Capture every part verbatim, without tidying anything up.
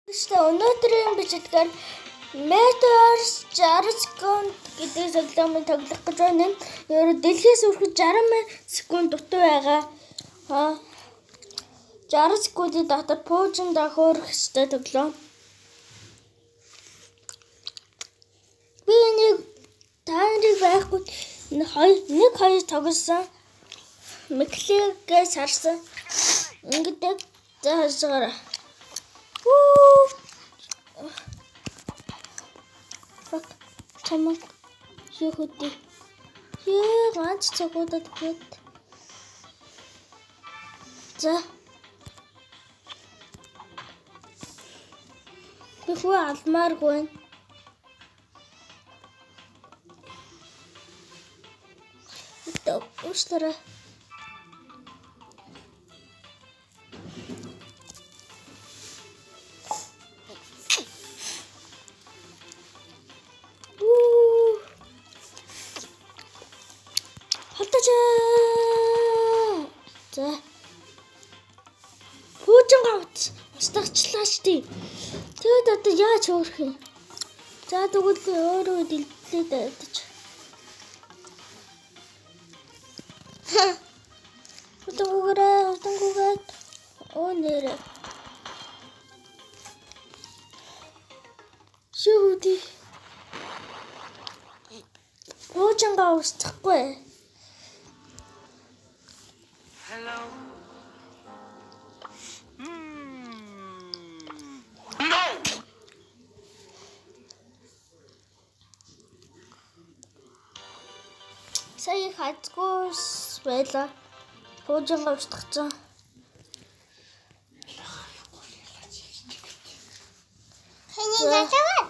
Өнөөдрийн бичлэгээр Meteors sixty секунд гэдэг тоглоомыг тоглох гэж байна. Ер нь дэлхийс өрхөж sixty секунд дутуу байгаа. Аа sixty секундын дотор пуужин дохиорох хэвчтэй тоглоом. Би нэг тааныг байхгүй нэг хоёр тоглосон. Мэклэгээс харсан. Ингээд заасгаар. Уу. Фак тамаг юухэдий. Яа ганц цагуудад гээд. За. Би хүү алмааргүй байна. Ito, устара. За. Пуужин гавц. Устгачлаа штий. Тэгэд одоо яаж өөрөх юм? За тэгвэл өөрөө дэлдлээд байдаг. Утангуураа, утангуугаад. Оо нэрэ. Шүүди. Пуужин гавцхгүй. Hello. Сая хацгоос байла. Пуужин гавцчихсан. Хэний зачаваа?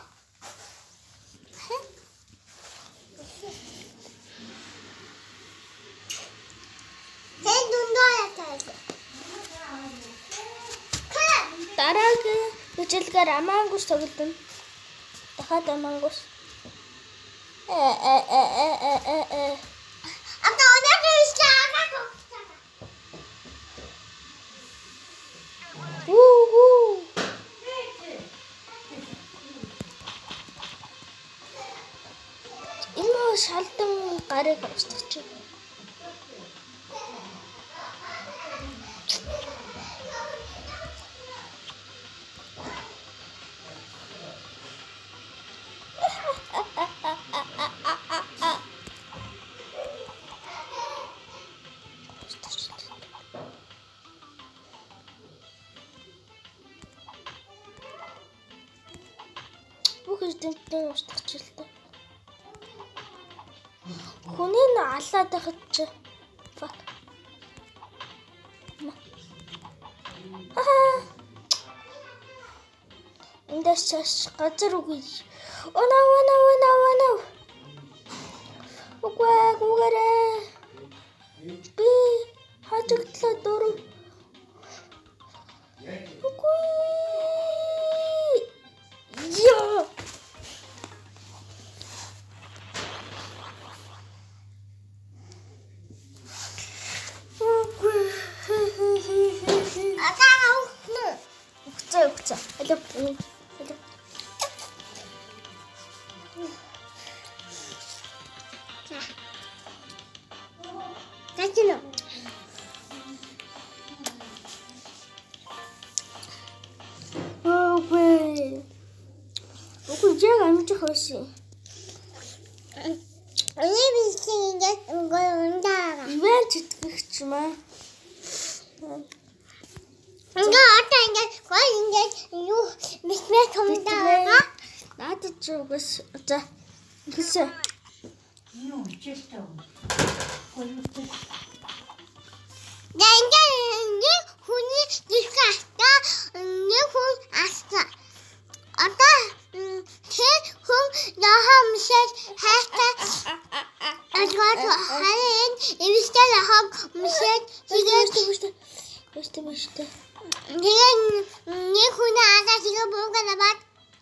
Хэн дундаа ятаа. Дараагийн бичлэгээр Among Us тоглоно. Дахиад Among Us. Э э э э э э. Ата өнөөдөр ишлаа. Уу уу. Имаа шалдан гарыг авчихчих. Хүүхдүүдтэй устгачихлаа. Хүний н алаад байхад чи. Фак. Аа. Эндээс чаш газар үгүй. Оноо оноо оноо оноо. Үгүй үгээрээ. Би хажигдлаа дөрөв. Үгүй. Яа. Ukça, hadi. Hadi. Kaçın. Oh be. Ukça amca hoşi. Ani bir şey gönda. Ben çıkmışım. Ингээ одоо ингээ гой ингээ юу мэдмэ томдаа надад ч үгээс за гэсэн юу чиштэй гойтой ингээ ингээ хүний дискаста нэг хүн аста одоо тэр хүн яхамшээ хайта ажгаад харин эвстэл хам мшээ тэгээд Бэстэ бэстэ. Нэг нэг хүн агаас игээ буугана бат.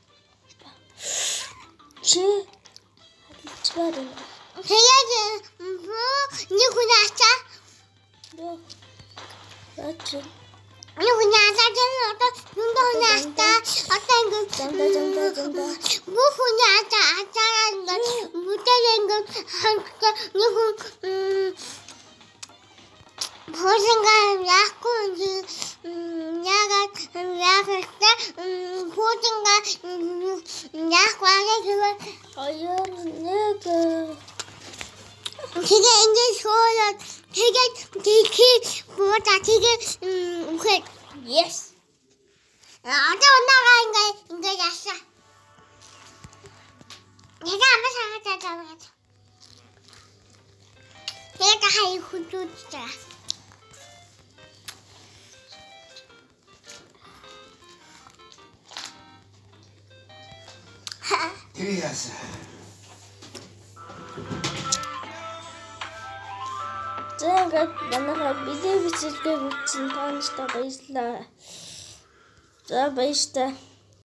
Чи хадчихвар. Тэгээд нэг хүн ачаа. Ачаа. Нэг хүн ачаа гэдэг нь одоо нүндээ хүн ачаа. Одоо Замдаа замдаа замдаа. Бүх хүн ата атаа ингээд бүтэл ингээд хангалттай нэг хүн Хожингаа яахгүй яагаад яагаад хожингаа яахгүй гэвэл Хоёр нэг тэгээ ингээд шоолоод тэгээ тэгээ буута тэгээ үхээ yes. одоо унаага ингээд ингээд ясаа. Яга амаа сагаад байгаа. Тэгээ хай хүчтэй. Yes. Зэнгэт манайха видео бичлэгээ үзсэн тоонд та баярлалаа. За баярлалаа.